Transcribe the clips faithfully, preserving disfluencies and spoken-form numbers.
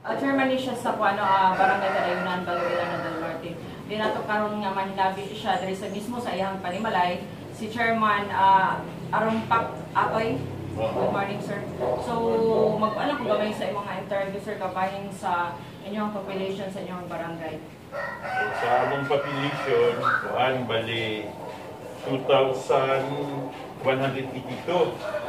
uh, chairman ni siya sa kuano uh, Barangay Kadayunan, Balawilana del Norte. Di nato karon nga manlabi siya diri sa mismo sa iyang panimalay si Chairman uh, Arumpak Atoy. Good morning, sir. So, mag-alam ko gamay sa imong interview, sir, kapahin sa inyong population sa inyong barangay. Sa among population, kuan bali two thousand one hundred eighty-two.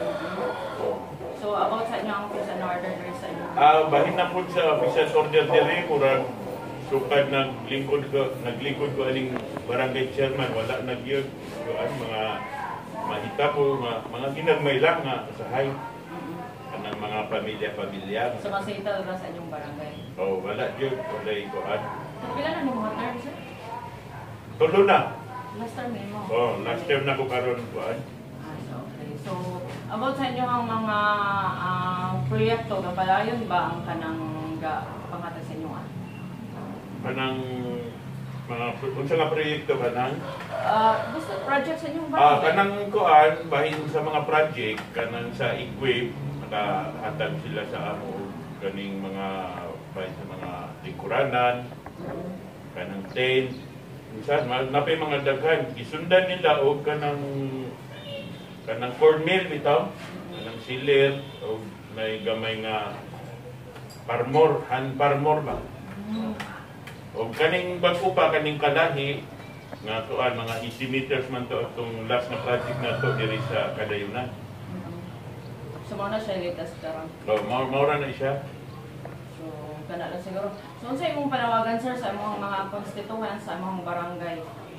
So, about sa inyong office and order sa inyong... Ah, bahin na po sa office and order dire, murag sukad naglingkod ko, naglingkod ko aning barangay chairman, wala nagyod kuan mga mahita po, mga, mga ginagmay lang nga usahay kanang mga pamilya-pamilya. So, masita ra sa inyong barangay? Oh, wala gyud, wala ikuan. Pila na ni mga term, sir? Tulo na. Last term ni mo? Oh, last term na ko karon kuan. Ah, so, okay. So, about sa inyong mga uh, proyekto, kapalayon ba ang kanang ga, pangatag sa inyo? Ah? Kanang mga unsa nga proyekto kanang uh, gusto project sa inyong barangay? ah kanang kuan bahin sa mga project kanang sa equip nakahatag sila sa amo kaning mga bahin sa mga lingkuranan kanang tent minsan napay mga daghan gisundan nila og kanang kanang cornmeal bitaw kanang silir og may gamay nga parmor han parmor ba. Mm. O kaning bago pa kaning kalahi nga tuan mga eighty meters man to atong last na project na to diri sa Kadayunan. Mm-hmm. So mo na siya latest karon. So mo mo na siya. So kana lang siguro. So unsa imong panawagan, sir, sa imong mga constituents sa imong barangay?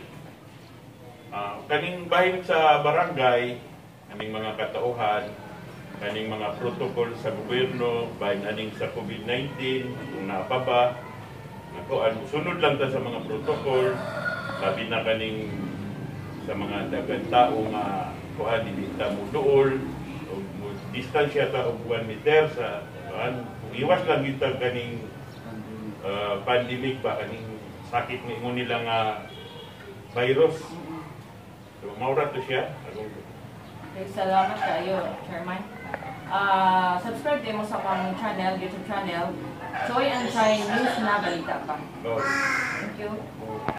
Ah, uh, kaning bahin sa barangay, kaning mga katauhan, kaning mga protocol sa gobyerno, bahin aning sa COVID nineteen, kung naapa ba ako, ano, sunod lang ta sa mga protocol, labi na kaning sa mga dagang tao nga kuha dili ta mo duol o distansya ta og one meter sa kuan. Iwas lang kita kaning uh, pandemic ba kaning sakit ni ingon nila nga virus. So maura to siya. Okay, salamat kayo, Chairman. Uh, subscribe din mo sa akong channel, YouTube channel, Choy and Chai News na balita pa. Oh. Thank you.